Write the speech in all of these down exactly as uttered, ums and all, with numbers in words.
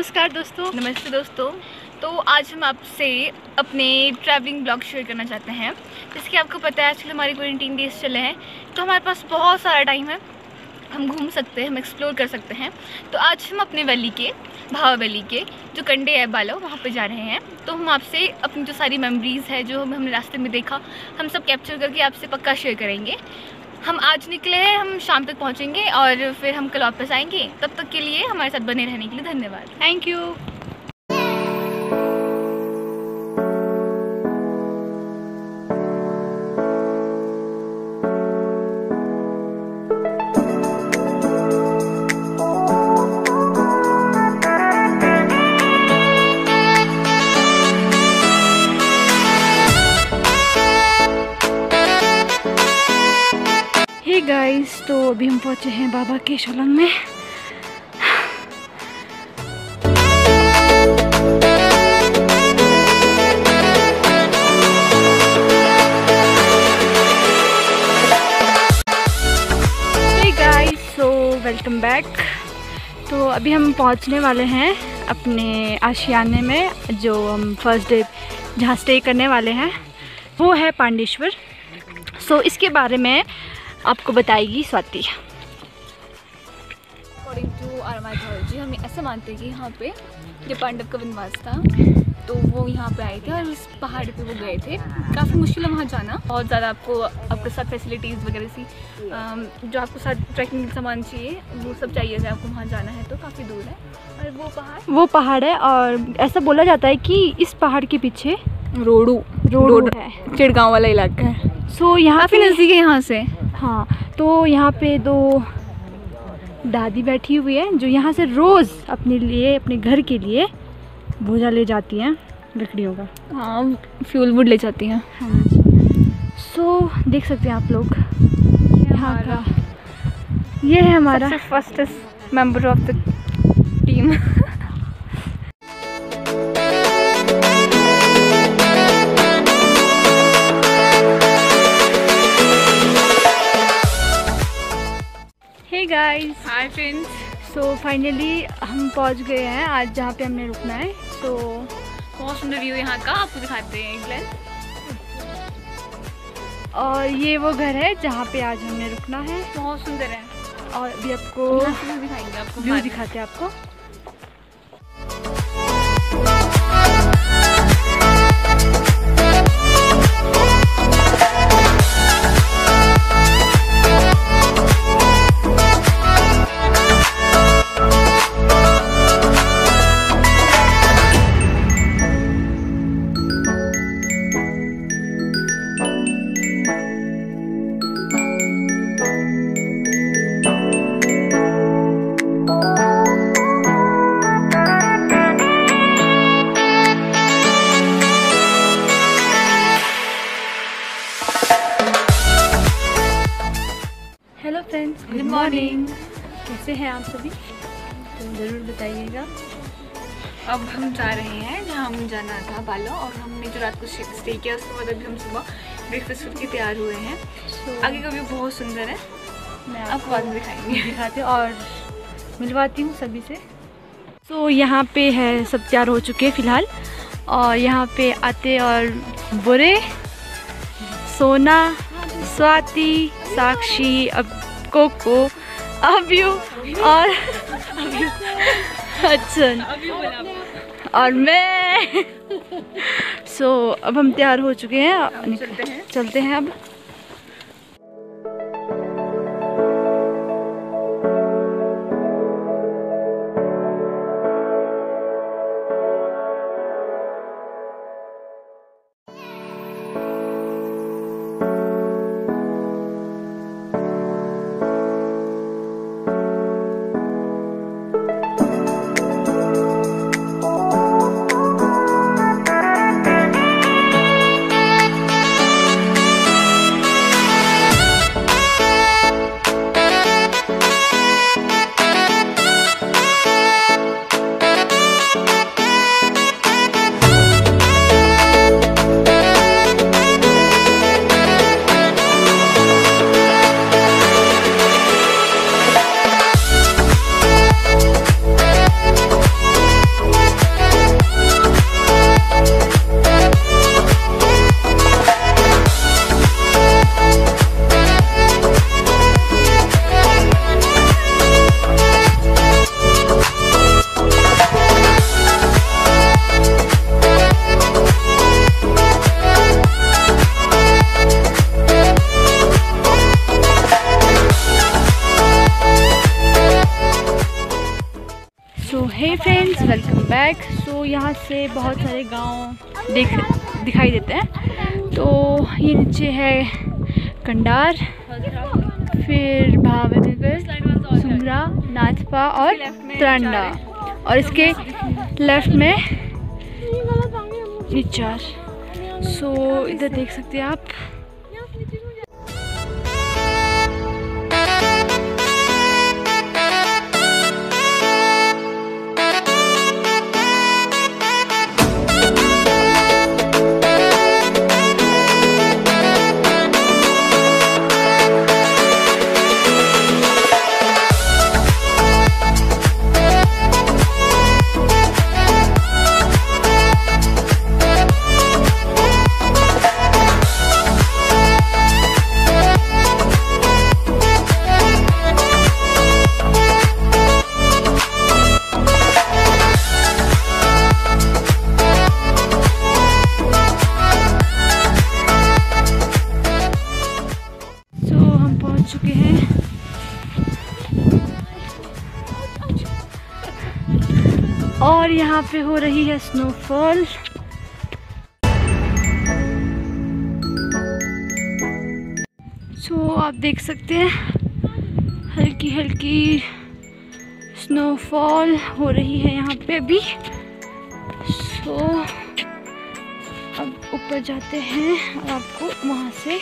नमस्कार दोस्तों। नमस्ते दोस्तों। तो आज हम आपसे अपने ट्रैवलिंग ब्लॉग शेयर करना चाहते हैं। जैसे कि आपको पता है आजकल हमारे क्वारंटीन डेज चले हैं, तो हमारे पास बहुत सारा टाइम है, हम घूम सकते हैं, हम एक्सप्लोर कर सकते हैं। तो आज हम अपने वैली के भावा वैली के जो कंडे है बालो वहाँ पे जा रहे हैं। तो हम आपसे अपनी जो सारी मेमोरीज़ है जो हमने रास्ते में देखा, हम सब कैप्चर करके आपसे पक्का शेयर करेंगे। हम आज निकले हैं, हम शाम तक पहुंचेंगे और फिर हम कल वापस आएंगे। तब तक के लिए हमारे साथ बने रहने के लिए धन्यवाद। Thank you. हे गाइस, तो अभी हम पहुंचे हैं बाबा के शोलंग में। Hey guys, so welcome back. तो अभी हम पहुंचने वाले हैं अपने आशियाने में, जो हम फर्स्ट डे जहाँ स्टे करने वाले हैं वो है पांडेश्वर। सो इसके बारे में आपको बताएगी Swati. According to our mythology हम ऐसा मानते हैं कि यहाँ पे जब पांडव का वनवास था तो वो यहाँ पे आए थे और उस पहाड़ पे वो गए थे। काफ़ी मुश्किल है वहाँ जाना, बहुत ज़्यादा आपको आपके साथ फैसिलिटीज़ वगैरह सी जो आपको साथ ट्रैकिंग सामान चाहिए वो सब चाहिए। अगर आपको वहाँ जाना है तो काफ़ी दूर है। और वो पहाड़ वो पहाड़ है और ऐसा बोला जाता है कि इस पहाड़ के पीछे रोडू रोड है, चिड़गांव वाला इलाका है। सो यहाँ काफ़ी नज़दीक है यहाँ से। हाँ, तो यहाँ पे दो दादी बैठी हुई है जो यहाँ से रोज़ अपने लिए अपने घर के लिए बोझा ले जाती हैं लकड़ियों का। हाँ, फ्यूल वुड ले जाती हैं। हाँ, सो देख सकते हैं आप लोग यहाँ का। ये है हमारा first member of the team. Hey guys, hi friends. So finally हम पहुँच गए हैं आज जहाँ पे हमने रुकना है। तो बहुत सुंदर व्यू यहाँ का, आपको दिखाते हैं एक ग्लैंस। और ये वो घर है जहाँ पे आज हमने रुकना है। बहुत सुंदर है और अभी आपको व्यू दिखाएंगे आपको, व्यू दिखाते हैं आपको। Hello friends, good morning. कैसे हैं आप सभी? तो ज़रूर बताइएगा। अब हम जा रहे हैं जहाँ हम जाना था बालो, और हमने जो रात को स्टे किया उसके बाद अभी हम सुबह ब्रेकफास्ट करके तैयार हुए हैं। so, आगे का व्यू बहुत सुंदर है, मैं आपको बाद में दिखाएंगे दिखाते और मिलवाती हूँ सभी से। तो so, यहाँ पे है सब तैयार हो चुके हैं फ़िलहाल, और यहाँ पे आते और बुरे, सोना, स्वाति, साक्षी, अब कोको, अभ्यू और अभ्यू, अच्छा, और मैं। सो so, अब हम तैयार हो चुके हैं, चलते हैं चलते हैं अब। बैक। सो यहाँ से बहुत सारे गांव देख दिखाई देते हैं। तो ये नीचे है कंडार, फिर भावनगर, सुमरा, नाथपा और त्रांडा, और इसके लेफ्ट में निचार। सो so, इधर देख सकते हैं आप। चुके हैं और यहाँ पे हो रही है स्नोफॉल। सो आप देख सकते हैं हल्की हल्की स्नोफॉल हो रही है यहाँ पे अभी। सो अब ऊपर जाते हैं और आपको वहाँ से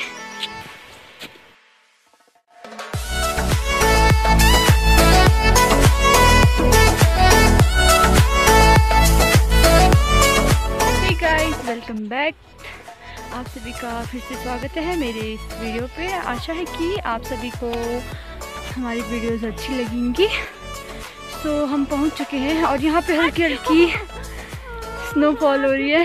वेलकम बैक। आप सभी का फिर से स्वागत है मेरे इस वीडियो पे। आशा है कि आप सभी को हमारी वीडियोस अच्छी लगेंगी। सो so, हम पहुंच चुके हैं और यहाँ पे हल्की हल्की स्नोफॉल हो रही है।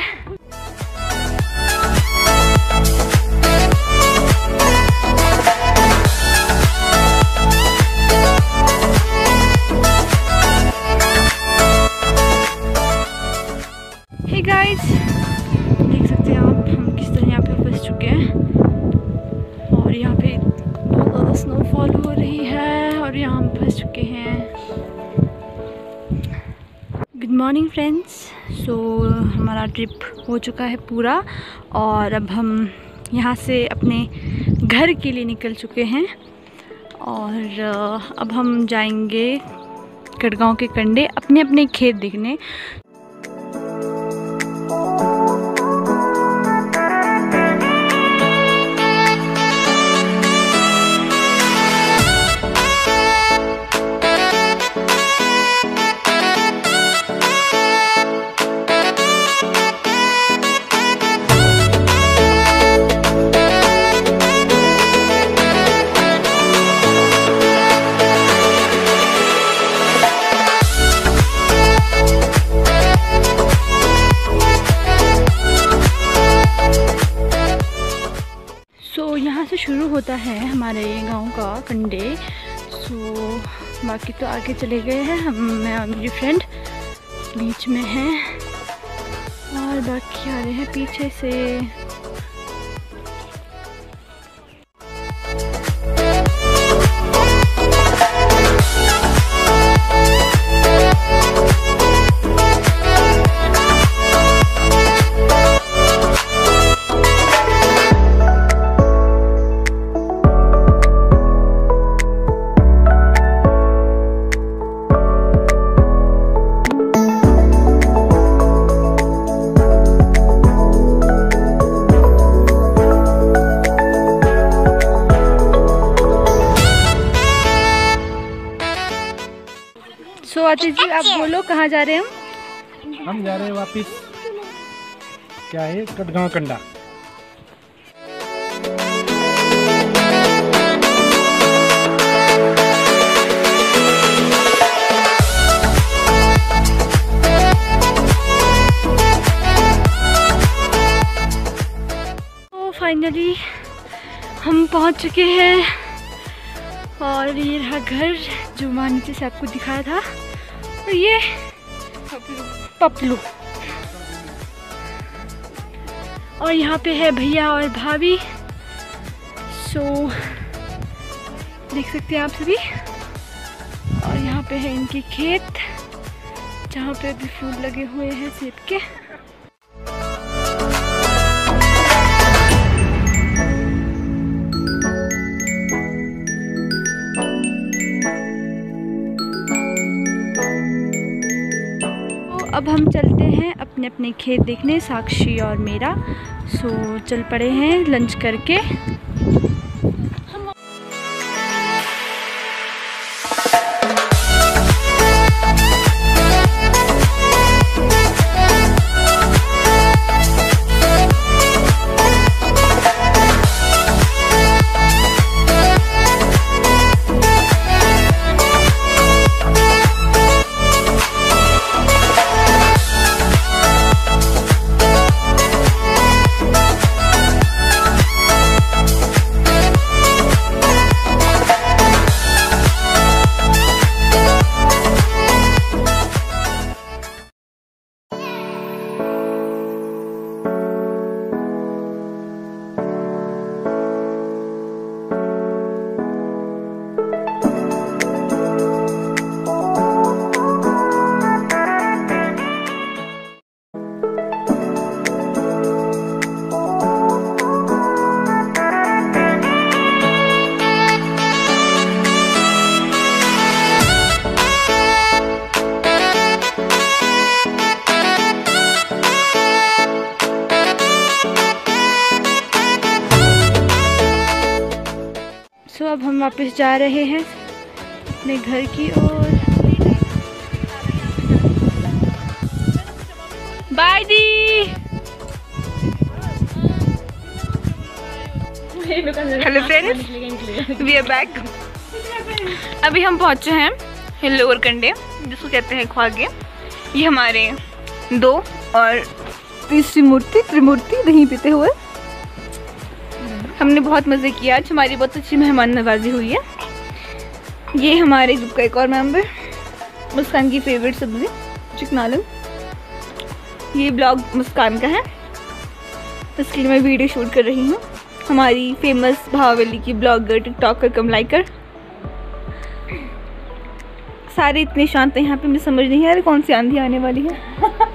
हे गाइस, देख सकते हैं आप हम किस तरह यहाँ पे फंस चुके हैं और यहाँ पे बहुत ज़्यादा स्नोफॉल हो रही है और यहाँ हम फंस चुके हैं। Good morning friends. सो हमारा ट्रिप हो चुका है पूरा और अब हम यहाँ से अपने घर के लिए निकल चुके हैं और अब हम जाएंगे कटगांव के कंढे अपने अपने खेत देखने। यहाँ से शुरू होता है हमारे गांव का कंढे। सो बाकी तो आगे चले गए हैं, हम मैं और मेरी फ्रेंड बीच में हैं और बाकी आ रहे हैं पीछे से। सो so, आतिश जी आप बोलो कहाँ जा रहे हैं हम? हम जा रहे हैं वापिस, क्या है, कटगांव कंडा। तो फाइनली हम पहुंच चुके हैं और ये रहा घर जो माँ नीचे से आपको दिखाया था। और ये पपलू और यहाँ पे है भैया और भाभी। सो देख सकते हैं आप सभी। और यहाँ पे है इनके खेत जहाँ पे अभी फूल लगे हुए हैं सेब के। तो अब हम चलते हैं अपने अपने खेत देखने, साक्षी और मेरा। सो चल पड़े हैं लंच करके। सो so, अब हम वापस जा रहे हैं अपने घर की ओर। बाय दी। Hello friends, we are back. अभी हम पहुंचे हैं लोअर कंडे, जिसको कहते हैं ख्वागे। ये हमारे दो और तीसरी मूर्ति त्रिमूर्ति दही पीते हुए। हमने बहुत मज़े किया आज, हमारी बहुत अच्छी मेहमान नवाजी हुई है। ये हमारे ग्रुप का एक और मेंबर, मुस्कान की फेवरेट सब्ज़ी चिकन आलू। ये ब्लॉग मुस्कान का है, इसके लिए मैं वीडियो शूट कर रही हूँ। हमारी फेमस भावेली की ब्लॉगर, टिकटॉकर कम लाइकर। सारे इतने शांत हैं यहाँ पे, मुझे समझ नहीं आ रहा कौन सी आंधी आने वाली है।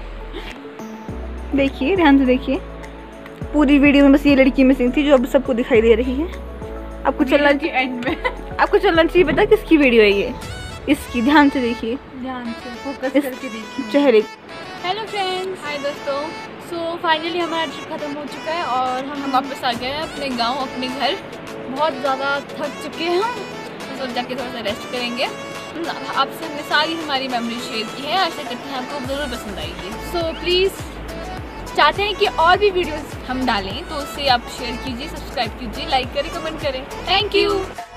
देखिए, ध्यान से देखिए। पूरी वीडियो में बस ये लड़की मिसिंग थी जो अब सबको दिखाई दे रही है। आपको चलना चाहिए एंड में आपको चलना चाहिए पता किसकी वीडियो है ये? इसकी। ध्यान से देखिए, ध्यान से फोकस करके देखिए चेहरे। हेलो फ्रेंड्स, हाय दोस्तों। सो फाइनली हमारा ट्रिप खत्म हो चुका है और हम हम वापस आ गए हैं अपने गांव, अपने घर। बहुत ज़्यादा थक चुके हैं हम, तो जाके थोड़ा सा रेस्ट करेंगे। आपसे हमने सारी हमारी मेमोरी शेयर की है, आशा करते हैं आपको ज़रूर पसंद आएगी। सो प्लीज़ चाहते हैं कि और भी वीडियोस हम डालें, तो उससे आप शेयर कीजिए, सब्सक्राइब कीजिए, लाइक करें, कमेंट करें। Thank you.